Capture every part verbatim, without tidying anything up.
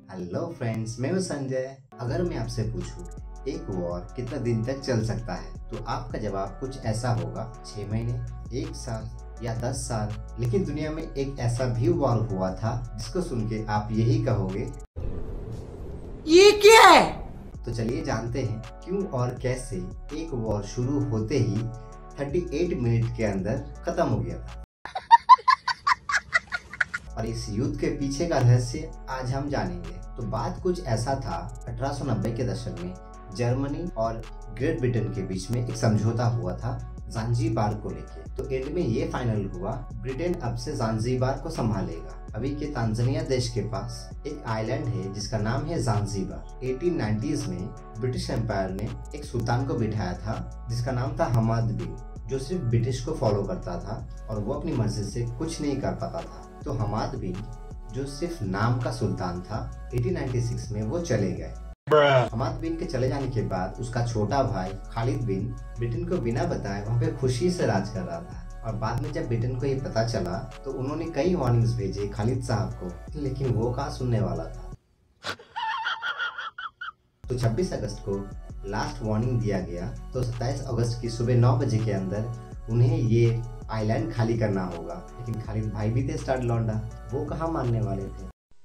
Hello friends, मैं हूं संजय। अगर मैं आपसे पूछूं एक वॉर कितना दिन तक चल सकता है तो आपका जवाब कुछ ऐसा होगा, छह महीने, एक साल या दस साल। लेकिन दुनिया में एक ऐसा भी वॉर हुआ था जिसको सुन के आप यही कहोगे, ये क्या है? तो चलिए जानते हैं क्यों और कैसे एक वॉर शुरू होते ही अड़तीस मिनट के अंदर खत्म हो गया था। और इस युद्ध के पीछे का रहस्य आज हम जानेंगे। तो बात कुछ ऐसा था, अठारह सौ नब्बे के दशक में जर्मनी और ग्रेट ब्रिटेन के बीच में एक समझौता हुआ था ज़ांज़ीबार को लेके। तो एंड में ये फाइनल हुआ, ब्रिटेन अब से ज़ांज़ीबार को संभालेगा। अभी के तांजानिया देश के पास एक आइलैंड है जिसका नाम है ज़ांज़ीबार। अठारह सौ नब्बे में ब्रिटिश एम्पायर ने एक सुल्तान को बिठाया था जिसका नाम था हमाद बिन, जो सिर्फ ब्रिटिश को फॉलो करता था और वो अपनी मर्जी से कुछ नहीं कर पाता था। तो हमाद बिन, जो सिर्फ नाम का सुल्तान था, अठारह सौ छियानवे में वो चले गए। हमाद बिन के चले जाने के बाद उसका छोटा भाई खालिद बिन ब्रिटेन को बिना बताए वहाँ पे खुशी से राज कर रहा था। और बाद में जब ब्रिटेन को ये पता चला तो उन्होंने कई वार्निंग्स भेजे खालिद साहब को, लेकिन वो कहाँ सुनने वाला था। तो छब्बीस अगस्त को लास्ट वार्निंग दिया गया। तो सत्ताईस अगस्त की सुबह नौ बजे के अंदर उन्हें ये आइलैंड खाली करना होगा। लेकिन खालिद भाई भी थे स्टार्ट लौंडा, वो कहाँ मानने वाले थे।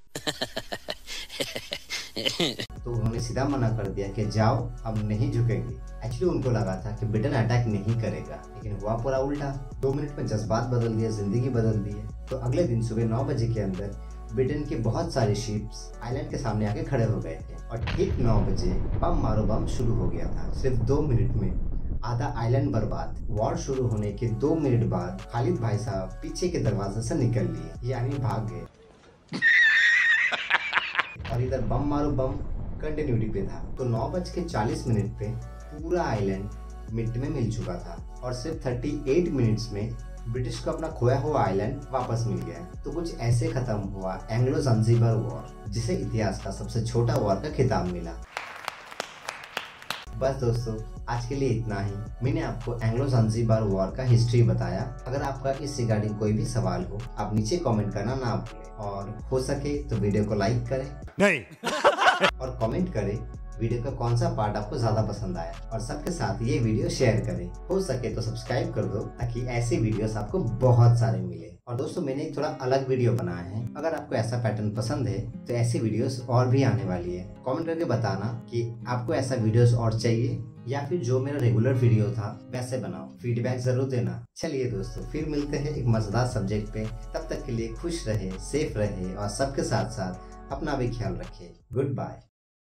तो उन्होंने सीधा मना कर दिया कि जाओ, अब नहीं झुकेंगे। एक्चुअली उनको लगा था कि ब्रिटेन अटैक नहीं करेगा, लेकिन हुआ पूरा उल्टा। दो मिनट में जज्बात बदल दिए, जिंदगी बदल दी है। तो अगले दिन सुबह नौ बजे के अंदर ब्रिटेन के बहुत सारे शिप्स आइलैंड के सामने आके खड़े हो गए थे और ठीक नौ बजे बम मारो बम शुरू हो गया था। सिर्फ दो मिनट में आधा आइलैंड बर्बाद। वॉर शुरू होने के दो मिनट बाद खालिद भाई साहब पीछे के दरवाजे से निकल लिए, यानी भाग गए। और इधर बम मारो बम कंटिन्यूटी पे था। तो नौ बज के चालीस मिनट पे पूरा आइलैंड मिट्टी में मिल चुका था और सिर्फ अड़तीस मिनट्स में ब्रिटिश को अपना खोया हुआ आइलैंड वापस मिल गया। तो कुछ ऐसे खत्म हुआ एंग्लो ज़ांज़ीबार वॉर, जिसे इतिहास का सबसे छोटा वॉर का खिताब मिला। बस दोस्तों, आज के लिए इतना ही। मैंने आपको एंग्लो ज़ांज़ीबार वॉर का हिस्ट्री बताया। अगर आपका इस रिगार्डिंग कोई भी सवाल हो, आप नीचे कमेंट करना ना भूलें। और हो सके तो वीडियो को लाइक करें नहीं और कमेंट करें वीडियो का कौन सा पार्ट आपको ज्यादा पसंद आया, और सबके साथ ये वीडियो शेयर करें। हो सके तो सब्सक्राइब कर दो ताकि ऐसे वीडियोस आपको बहुत सारे मिले। और दोस्तों, मैंने एक थोड़ा अलग वीडियो बनाया है। अगर आपको ऐसा पैटर्न पसंद है तो ऐसी वीडियोस और भी आने वाली है। कमेंट करके बताना कि आपको ऐसा वीडियोस और चाहिए या फिर जो मेरा रेगुलर वीडियो था वैसे बनाओ। फीडबैक जरूर देना। चलिए दोस्तों, फिर मिलते हैं एक मजेदार सब्जेक्ट पे। तब तक के लिए खुश रहे, सेफ रहे और सबके साथ साथ अपना भी ख्याल रखें। Good bye.